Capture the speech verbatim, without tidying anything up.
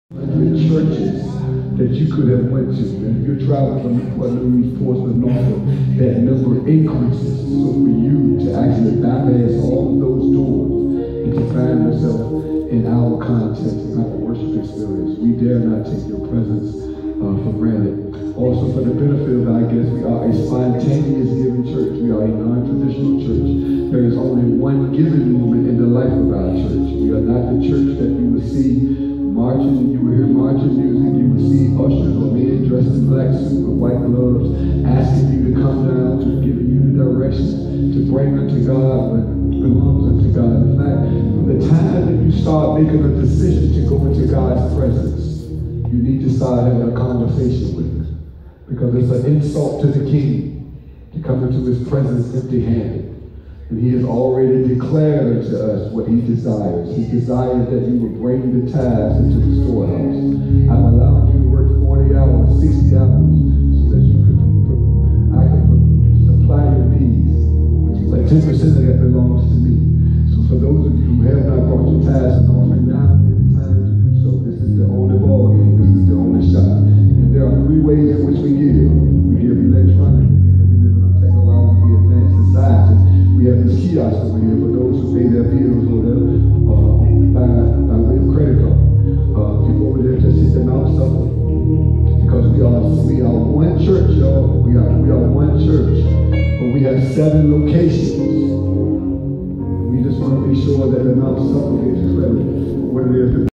The churches that you could have went to, and if you're traveling from Newport News, Portsmouth, Norfolk, that number increases. So for you to actually bypass all of those doors and to find yourself in our context, in our worship experience, we dare not take your presence uh, for granted. Also, for the benefit of our guests, we are a spontaneous giving church. We are a non-traditional church. There is only one giving moment in the life of our church. We are not the church that you will see marching, you will hear marching music, you will see ushers or men dressed in black suits with white gloves asking you to come down, to giving you the direction to bring unto God what belongs unto God. In fact, from the time that you start making a decision to go into God's presence, you need to start having a conversation with Him, because it's an insult to the King to come into His presence empty-handed. And He has already declared unto us what He desires. He desires that you will bring the tithes into the storehouse. I've allowed you to work forty hours, sixty hours, so that you could, I can supply your needs. But ten percent of that belongs to me. So for those of you who have not brought your tithes and offering, now is the time to do so. This is the only ball game. This is the only shot. And there are three ways in which we give. We give electronically, and we live in a technologically advanced society. We have this kiosk over here for those who pay their bills or their, uh, by, by way of credit card. Uh, you go over there, just hit the Mount Supper, because we are we are one church, y'all. We are we are one church, but we have seven locations. We just want to be sure that the Mount Supper is credit what it is.